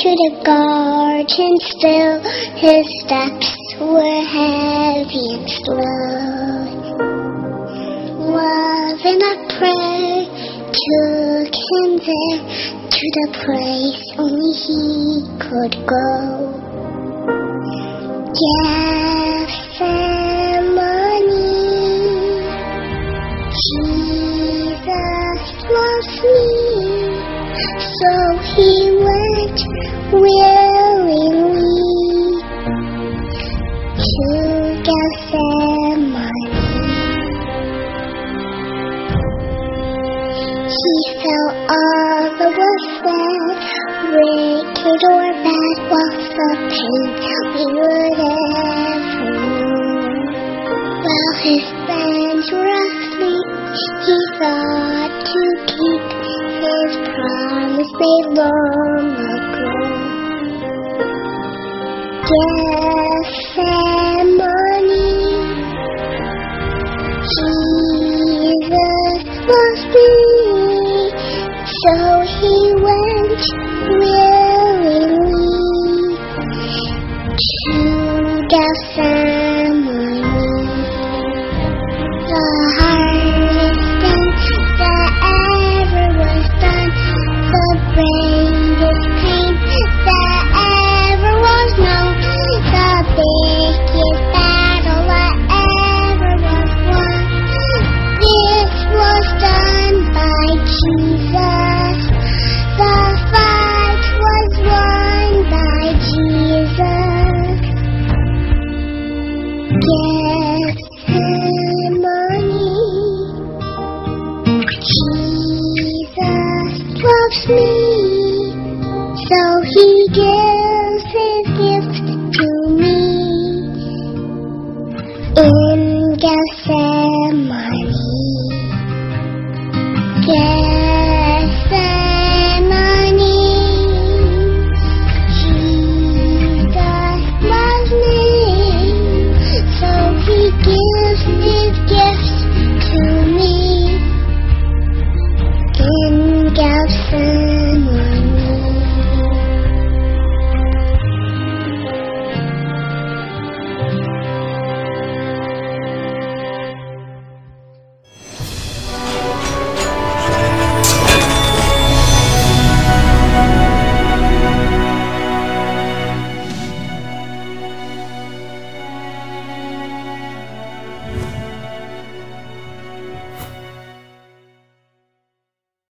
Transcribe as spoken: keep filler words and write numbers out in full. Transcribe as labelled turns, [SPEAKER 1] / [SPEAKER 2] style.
[SPEAKER 1] to the garden still, his steps were heavy and slow. Love and a prayer took him there, to the place only he could go. Gethsemane, Jesus loves me, so he went willingly to Gethsemane. He felt all that was sad, wicked or bad, was the pain we would ever know. While his friends were asleep, he thought to keep his promise made long ago. Gethsemane, Jesus loves me, so he went willingly to Gethsemane.